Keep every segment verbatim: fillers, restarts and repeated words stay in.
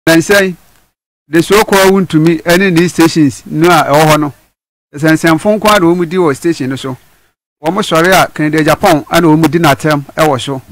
and say the so called won to me any these stations no e no sen sen fon kwa do mu di wo station so wo mo sori a Canada Japan ana wo mu di na tem e wo so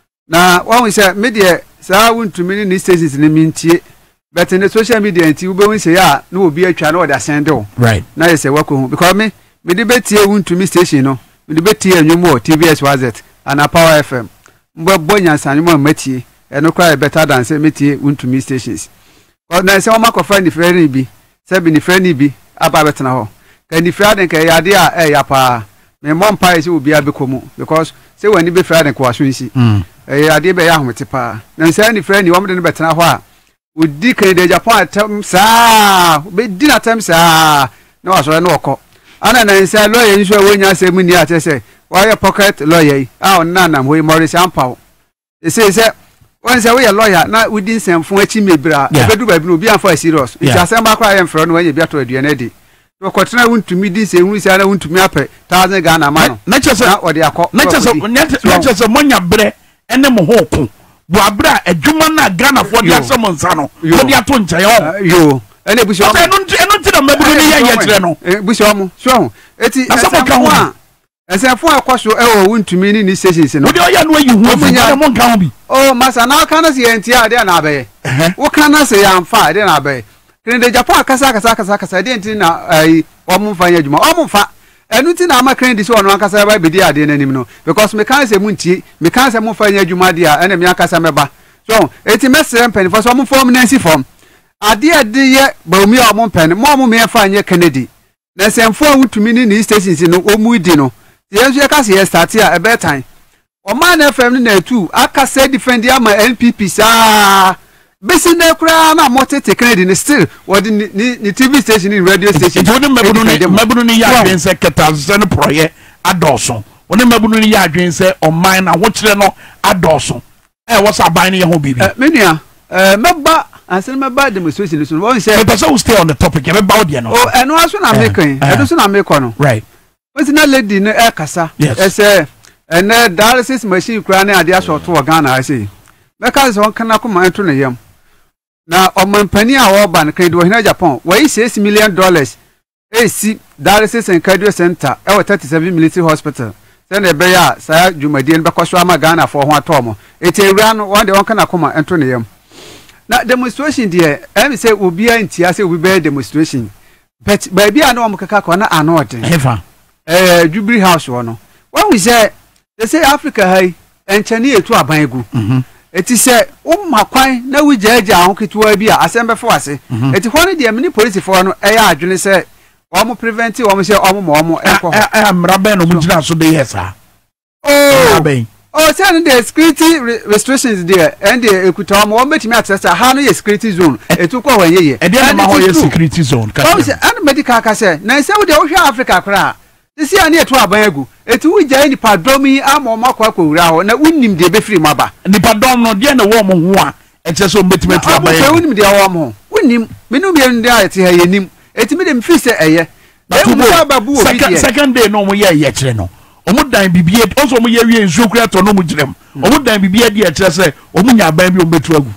na wo say media sa won to me ni stations ni mintie but in the social media nti wo be won say ya na obi atwa na wo da send do right na you say wako because me me di betie won to me station no me di betie anwumo T V S Wazet and Power F M mbo bonya sanwumo matie e no cry better than say metie won to me stations na say o makofa ni friend bi say bi ni friend bi aba betena ho ka ni friend ka ya de a e ya pa me mom pa say obi abekomu because say wani be friend ko aso nsi eh ya de be ya homete pa na say ni friend ni wo de betena ho a odi Canada Japan atem saa be di na atem saa na waso na okọ ana na say lawyer nso wonya say mu ni ate say why pocket lawyer ah onna na mo Morris Ampao e say say when say we lawyer na within some fun achi mebra e bedu ba bi no bi amfa serious it asem ba kwa yem fro no when you be ato aduane di to kwotena wuntumi di say hu say na wuntumi ape one thousand Ghana ma no na chese na odi akọ na chese na chese monya bre ene mo ho ko bu abra adwuma na Ghana for dia asem nsa no for dia to nche yo ene busi o eno eno ti na maburu ni ya kire no busi o mo so eti asem a esefo akoso e wo wuntumi ni ni stations no odi o ya no ayi hu afi na mo nka ho bi oh masa na kana se enti ade na abaye wo kana se ya mfa ade na abaye Canada Japan kasa kasa kasa kasa ade enti na ai o mo mfa nyadwuma o mo mfa enu ti na ama Canada so ono kasa ba bedi ade na nim no because me kan se mu ntie me kan se mo mfa nyadwuma ade a ene me akasa meba so eti mesere mpani for so mo form nancy form ade ade ye ba mi o mo mpani mo mo me fa nye Canada na semfo wuntumi ni ni stations no o mu di no yensu ya kasi ya start ya ebe time o man F M na two aka say defend ya ma N P P sa besi na kura na motete Canada ni still what ni ni T V station ni radio station woni mabunu ni mabunu ni ya adwen se ketazen proye adoso woni mabunu ni ya adwen se o man na wo kire no adoso eh wo sa ban ni ye ho bibi eh menua eh meba ansen meba demonstration so won say person will stay on the topic e ba odie no oh eno aso na mekan eno so na mekọ no right what's na lady no e kasa e say ene dialysis machine kura na ade aso to Ghana I say meka so kana ko man to ne yam na omampani a wo ban kan do hina Japan wai six million dollars e si dialysis and cardio center e thirty-seven military hospital say na be ya sa dwumadie be kwaso ama Ghana for ho atomo eti ewura no won de won kana ko man to ne yam na demonstration there em say obi antia say obi be demonstration but baby a no mo kaka ko na anoden hefa eh Jubilee House wono when we say they say Africa hai enchani etu aban egu mhm eti say umma kwan na wujaja ho ketuwa bi a asembe fo ase eti ho ne de mini police fo no eh ya adwene say o mo prevent o mo say o mo mo mo enko eh amrabe no mo gina so de yesa oh aben oh say no the security restrictions there and the ekuta mo betimi atesa ha no ye security zone etu ko wa yeye e de ma ho ye security zone ka say and medical ka say na say we de wo hwa Africa kra isi ani etu aban egu etu wugya ni padom yi ama ma kwa kwura ho na unnim de be free maba ni padom no de na wo mo ho a eche so mbetime tu aban egu unnim de wo mo unnim menu bi ndi ayete ha yenim eti me de mfi se eye na wo mo babu obi de second day no mo ye ye kire no omo dan bibie also mo ye wie nsu kura to no mo girem omo dan bibie de kire se omo nya aban bi o betu agu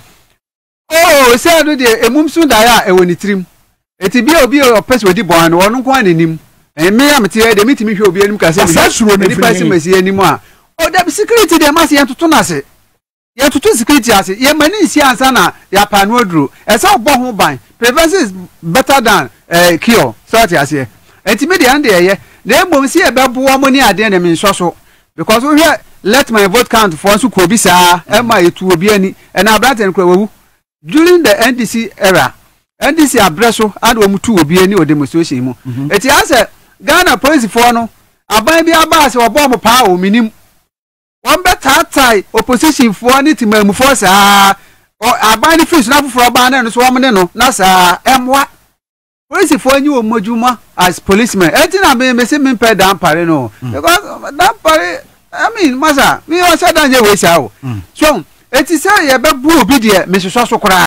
oh se do de emumsu da ya e woni trim eti bi obi o pese odi bon no no kwa nanim me am tie de mitimi hwe obi anim ka se ni pasi masi anim a o da security de masi yantoto na se yantoto security ase ye mani nsi ansa na ya panu oduro e se obo ho ban prevention is better than uh, cure so ati ase enti de ande ye na embom si e bebo mo ni ade na me nsoso because we hear let my vote count for so ko bi sa e ma etu obi ani e na abraten kwa wawu during the N D C era N D C abreso and wo mutu obi ani o demonstration mu eti ase Ghana police for no aban bi aba se obo mo pa o minim won beta tai opposition for ni timamu for sa o aban ni fish na foforo ba na no so wo ne no na sa emwa police for nyi o modjuma as policeman eti na me me se me pay dan pare no because dan pare I mean masa me o se dan je we sha o so eti say ye be bu obi de me so so kora